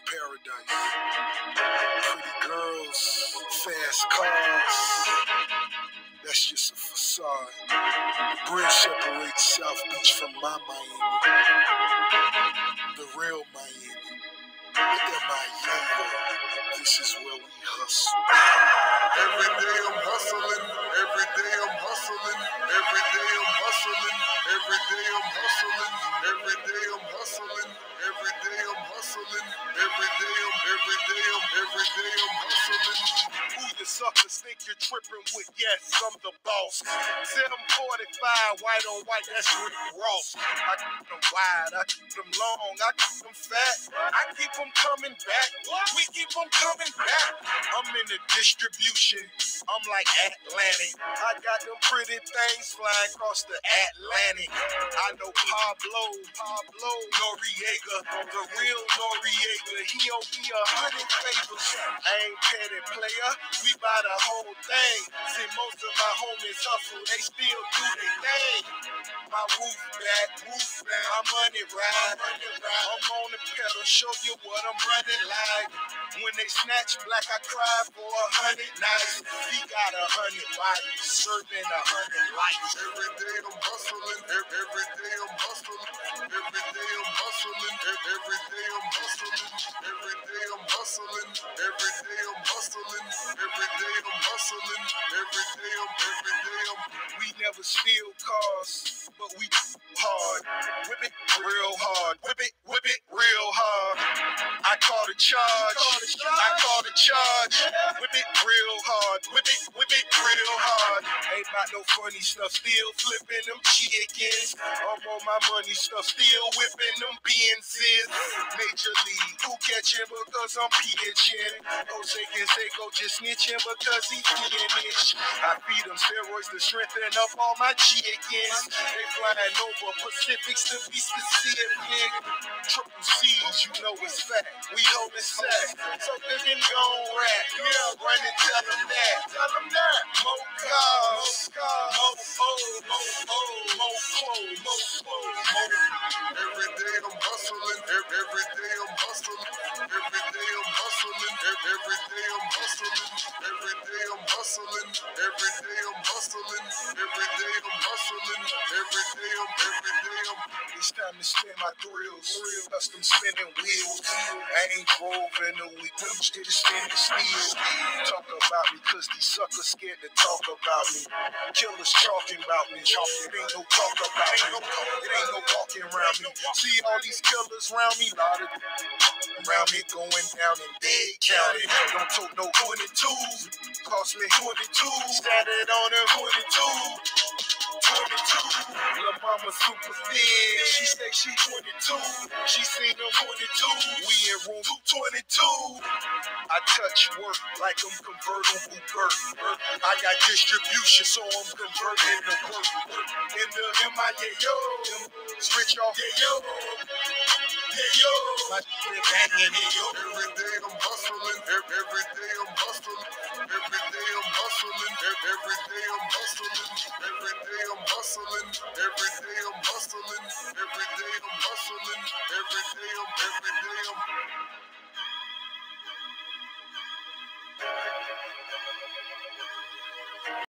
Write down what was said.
paradise. Pretty girls, fast cars. That's just a facade. The bridge separates South Beach from my Miami. The real Miami. lmao. This is where we hustle. Every day I'm hustling. Every day I'm hustling. Every day I'm hustling. Every day I'm hustling. Every day I'm hustling. Every day I'm hustling. Every day I'm hustling. Who you suckers think you're tripping with? Yes, I'm the boss. 745, white on white, that's Rick Ross. I keep them wide, I keep them long, I keep them fat. I keep them coming back. We keep them coming back. I'm in the distribution. I'm like Atlantic. I got them pretty things flying across the Atlantic. I know Pablo Noriega, the real Noriega. He owe me 100 favors. I ain't petty player. We buy the whole thing. See, most of my homies hustle. They still do their thing. My roof back, my money ride. I'm on the pedal, show you what I'm running like. When they snatch black, I cry for 100 nights. He got 100 bodies, serving 100 lives. Every day I'm hustling. Every day I'm hustling. Every day I'm hustling. Every day I'm hustling. Every day I'm hustling. Every day I'm hustling. Every day I'm hustling. Every day I'm. We never steal cars, but we hard. Whip it real hard. Whip it real hard. I call the charge. Whip it real hard. Whip it real hard. Ain't about no funny stuff. Still flipping them chickens. I'm on my money stuff. Still whipping them Benzes. Major league. Who catching because I'm pitching? Jose Canseco just snitching because he finished. I feed them steroids to strengthen up all my chickens. They flying over Pacifics to be specific. Triple C's, you know it's fact. We hold it sack. So they can go rap. Yeah, run and tell them that. More cars, more clothes, Every day I'm hustling. Every day I'm hustling. Every day I'm hustling. Every day I'm hustling. Every day I'm hustling. Every day I'm hustling. Every day I'm hustling. Every day I'm. It's time to spin my thrills. Custom spinning wheels. I ain't drove in a week. I'm just spinning steel. Talk about me cause these suckers scared to talk about me. Killers talking about me. It ain't no talk about me. It ain't no walking around me. See all these killers around me. Lot of around me going down in Dade County. Don't tote no 22s. Cost me 22. Started on a 22. Lil' mama super thin. She say she 22. She seen them 22. We in room 222. I touch work like I'm convertible bird. I got distribution, so I'm converting the work. In the lmao, it's rich off. My shit banging it. Every day I'm hustling. Every day I'm hustling. Every day I'm hustling. Every day I'm hustling. Every day I'm hustling. Every day I'm hustling. Every day I'm hustling. Every day I'm.